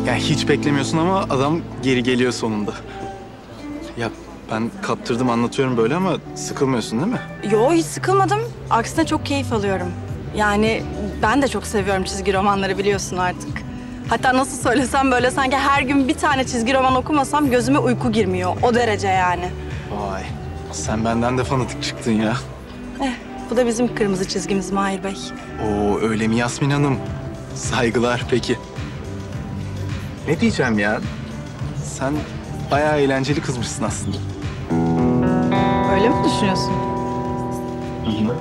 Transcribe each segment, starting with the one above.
Yani hiç beklemiyorsun ama adam geri geliyor sonunda. Ya ben kaptırdım anlatıyorum böyle ama sıkılmıyorsun değil mi? Yo, hiç sıkılmadım. Aksine çok keyif alıyorum. Yani ben de çok seviyorum çizgi romanları, biliyorsun artık. Hatta nasıl söylesem, böyle sanki her gün bir tane çizgi roman okumasam gözüme uyku girmiyor. O derece yani. Vay, sen benden de fanatik çıktın ya. Bu da bizim kırmızı çizgimiz Mahir Bey. Oo, öyle mi Yasmin Hanım? Saygılar peki. Ne diyeceğim ya? Sen bayağı eğlenceli kızmışsın aslında. Öyle mi düşünüyorsun? Hı hı.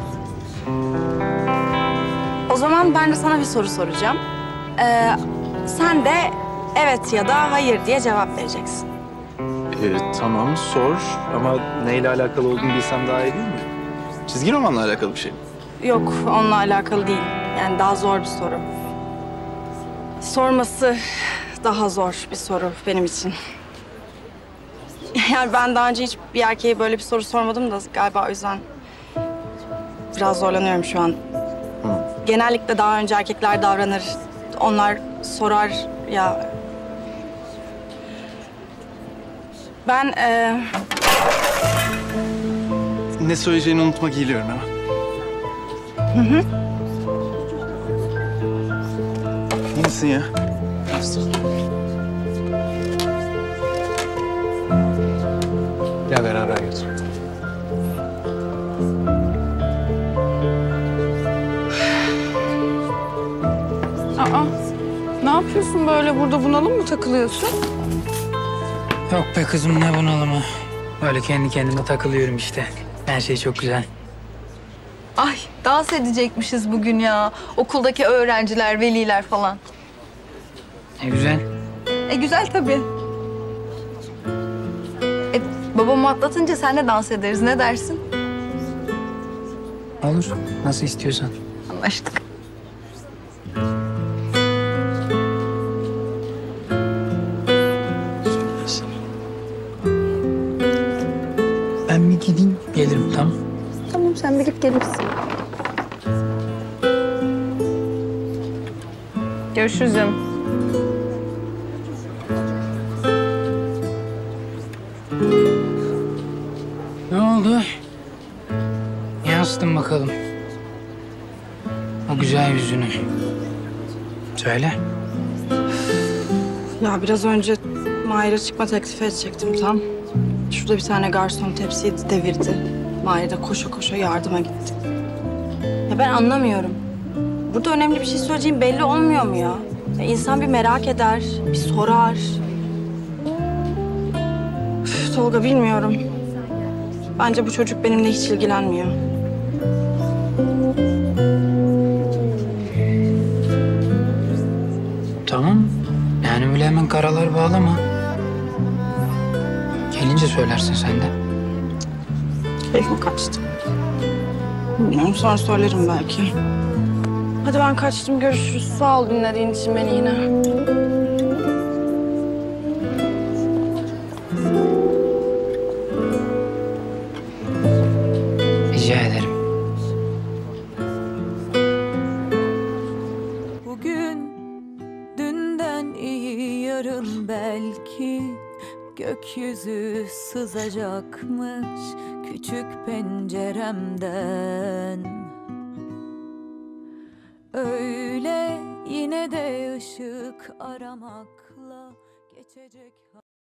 O zaman ben de sana bir soru soracağım. Sen de evet ya da hayır diye cevap vereceksin. Tamam sor ama neyle alakalı olduğunu bilsem daha iyi değil mi? Çizgi romanla alakalı bir şey mi? Yok, onunla alakalı değil. Yani daha zor bir soru. Sorması daha zor bir soru benim için. Yani ben daha önce hiç bir erkeğe böyle bir soru sormadım da galiba o yüzden biraz zorlanıyorum şu an. Genellikle daha önce erkekler davranır. Onlar sorar ya. Ben Ne söyleyeceğini unutmak iyiliyorum hemen. İyi misin ya? Gel beraber götür. Aa, ne yapıyorsun böyle? Burada bunalım mı takılıyorsun? Yok be kızım, ne bunalımı. Böyle kendi kendime takılıyorum işte. Her şey çok güzel. Ay, dans edecekmişiz bugün ya. Okuldaki öğrenciler, veliler falan. Ne güzel. Güzel tabii. Babamı atlatınca senle dans ederiz. Ne dersin? Olur. Nasıl istiyorsan. Anlaştık. Ben bir gideyim, gelirim, tamam. Tamam, sen bilip gelirsin. Görüşürüz canım. Ne oldu? Yansıtın bakalım. O güzel yüzünü. Söyle. ya biraz önce Mahir'e çıkma teklifi edecektim tam. Şurada bir tane garson tepsiyi devirdi. Mahir de koşa koşa yardıma gitti. Ya ben anlamıyorum. Burada önemli bir şey söyleyeceğim belli olmuyor mu ya? Ya insan bir merak eder, bir sorar. Üf, Tolga, bilmiyorum. Bence bu çocuk benimle hiç ilgilenmiyor. Tamam. Yani öyle hemen karalar bağlama. Gelince söylersin sen de. Keyfim kaçtı. Bilmiyorum, sonra söylerim belki. Hadi ben kaçtım, görüşürüz. Sağ ol dinlediğin için beni yine. Rica ederim. Bugün dünden iyi, yarın belki gökyüzü sızacakmış küçük penceremden. Öyle yine de ışık aramakla geçecek.